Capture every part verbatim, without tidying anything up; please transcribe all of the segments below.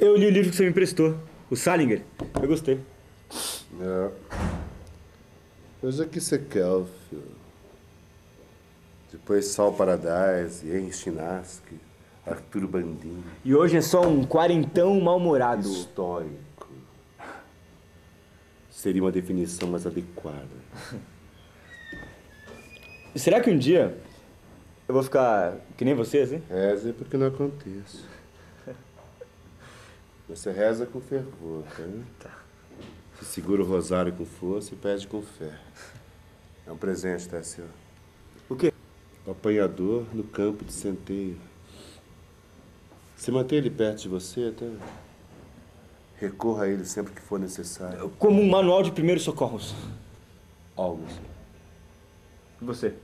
Eu li o livro que você me emprestou, o Salinger. Eu gostei. É. Mas o que você quer, filho? Depois Saul Paradise, Henry Chinaski, Arturo Bandini. E hoje é só um quarentão mal-humorado. Histórico. Seria uma definição mais adequada. Será que um dia eu vou ficar que nem você, assim? Reze porque não aconteça. Você reza com fervor, tá? Tá. Você segura o rosário com força e pede com fé. É um presente, tá, senhor? O quê? O apanhador no campo de centeio. Se manter ele perto de você, tá? Recorra a ele sempre que for necessário. Como um manual de primeiros socorros. Algo. E você?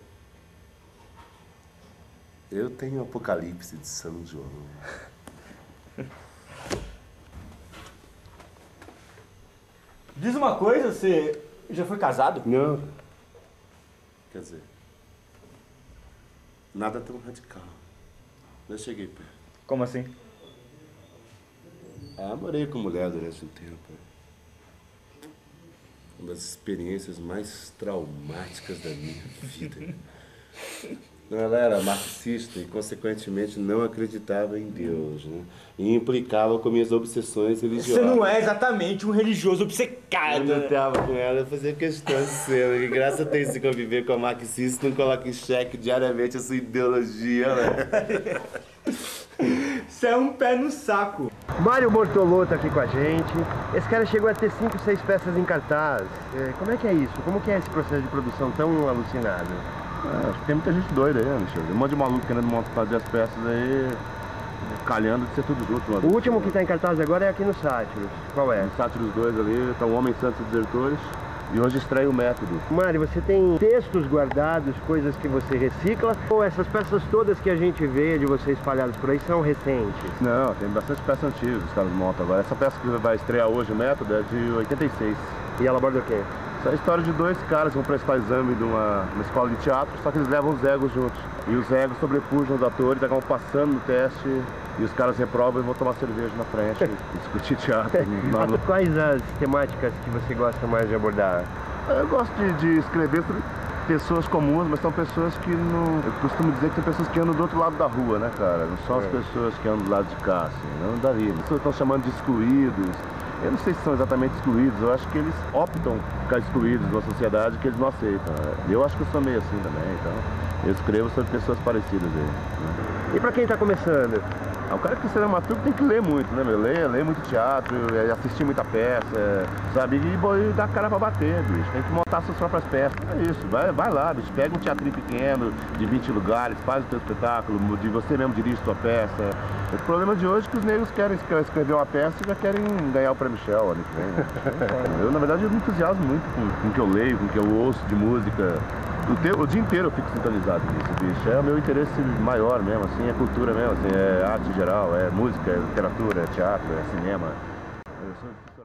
Eu tenho o Apocalipse de São João. Diz uma coisa, você já foi casado? Não. Quer dizer, nada tão radical. Eu cheguei perto. Como assim? Ah, morei com mulher durante um tempo. Uma das experiências mais traumáticas da minha vida. Ela era marxista e, consequentemente, não acreditava em Deus, né? E implicava com minhas obsessões religiosas. Você não é exatamente um religioso obcecado. Quando eu estava com ela, eu fazia questão de ser, que graças a Deus se conviver com a marxista, não coloca em xeque diariamente a sua ideologia, né? Você é um pé no saco. Mário Bortolotto aqui com a gente. Esse cara chegou a ter cinco, seis peças em cartaz. É, como é que é isso? Como que é esse processo de produção tão alucinado? É, acho que tem muita gente doida aí, né, Alexandre? Um monte de maluco querendo montar, fazer as peças aí, calhando de ser tudo junto. O último que está em cartaz agora é aqui no Sátiros. Qual é? No Sátiros dois ali, tá o Homem Santos e Desertores. E hoje estreia o Método. Mário, você tem textos guardados, coisas que você recicla? Ou essas peças todas que a gente vê de você espalhadas por aí são recentes? Não, tem bastante peças antigas que os caras montam agora. Essa peça que vai estrear hoje, o Método, é de oitenta e seis. E ela aborda o quê? Essa é a história de dois caras que vão prestar exame de uma, uma escola de teatro, só que eles levam os egos juntos. E os egos sobrepujam os atores, acabam passando no teste, e os caras reprovam e vão tomar cerveja na frente e discutir teatro. no... Quais as temáticas que você gosta mais de abordar? Eu gosto de, de escrever sobre pessoas comuns, mas são pessoas que não... Eu costumo dizer que são pessoas que andam do outro lado da rua, né, cara? Não são as É. pessoas que andam do lado de cá, assim, não daria. As pessoas estão chamando de excluídos. Eu não sei se são exatamente excluídos, eu acho que eles optam por ficar excluídos de uma sociedade que eles não aceitam. Eu acho que eu sou meio assim também, então eu escrevo sobre pessoas parecidas aí. Né? E pra quem tá começando? Ah, o cara que quer ser dramaturgo tem que ler muito, né, meu? Ler, ler muito teatro, é, assistir muita peça, sabe? E, e dar cara pra bater, bicho. Tem que montar suas próprias peças. É isso, vai, vai lá, bicho. Pega um teatrinho pequeno, de vinte lugares, faz o teu espetáculo, de você mesmo dirige sua peça. O problema de hoje é que os negros querem escrever uma peça e já querem ganhar o prêmio Michel ano que vem. Né? Eu, na verdade, eu me entusiasmo muito com, com o que eu leio, com o que eu ouço de música. O, te, o dia inteiro eu fico sintonizado nisso, bicho. É o meu interesse maior mesmo, assim, é cultura mesmo, assim, é arte em geral, é música, é literatura, é teatro, é cinema. Eu sou...